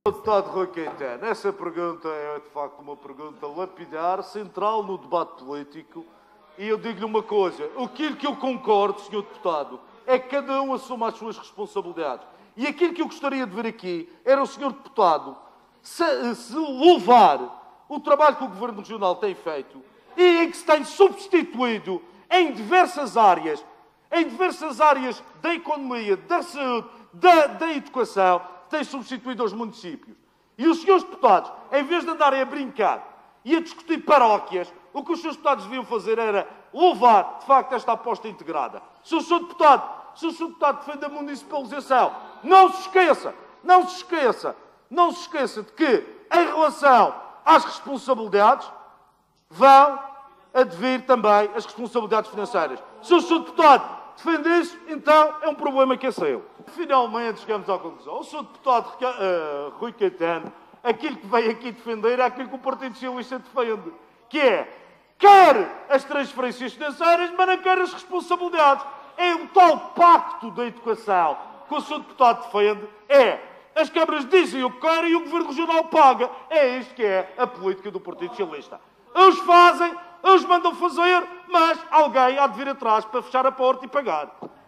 Deputado Rui Caetano, essa pergunta é de facto uma pergunta lapidar, central no debate político, e eu digo-lhe uma coisa, aquilo que eu concordo, Sr. Deputado, é que cada um assuma as suas responsabilidades. E aquilo que eu gostaria de ver aqui era o Sr. Deputado se louvar o trabalho que o Governo Regional tem feito e em que se tem substituído em diversas áreas da economia, da saúde, da educação, tem substituído aos municípios. E os senhores deputados, em vez de andarem a brincar e a discutir paróquias, o que os senhores deputados deviam fazer era louvar, de facto, esta aposta integrada. Se o senhor deputado defende a municipalização, não se esqueça de que, em relação às responsabilidades, vão advir também as responsabilidades financeiras. Se o senhor deputado defende isso, então é um problema que é seu. Finalmente chegamos à conclusão. O senhor deputado Rui Caetano, aquilo que veio aqui defender é aquilo que o Partido Socialista defende, que é, quer as transferências financeiras, mas não quer as responsabilidades. É o tal pacto da educação que o senhor deputado defende, as câmaras dizem o que querem e o Governo Regional paga. É isto que é a política do Partido Socialista. Eles fazem, eles mandam fazer, mas alguém há de vir atrás para fechar a porta e pagar.